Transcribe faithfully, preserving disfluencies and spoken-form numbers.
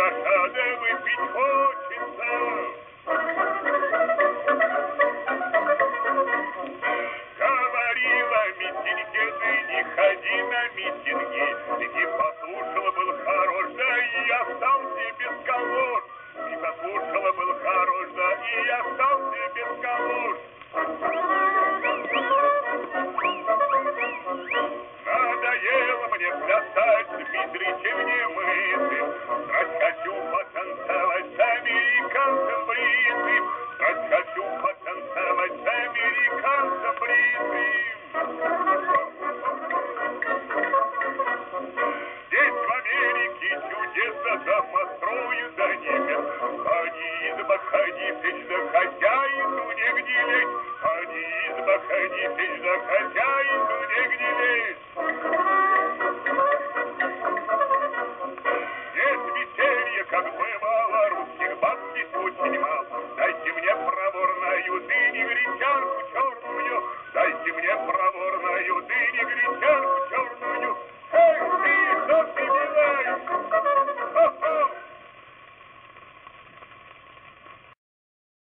лимонада выпить хочется. Говорила митинге, ты не ходи на митинги. Не послушала, был хорош, да и остался без калош. Не послушала, был хорош, да и остался без калош. Надоело мне плясать, Дмитричем немытым. Страсть хочу потанцевать с американцем бритым. Страсть хочу потанцевать с американцем бритым. Здесь в Америке чудеса да построят до небес. Ходи, изба, ходи, печь, да хозяину негде лезть. Ходи, изба, ходи, печь, да хозяину негде лезть.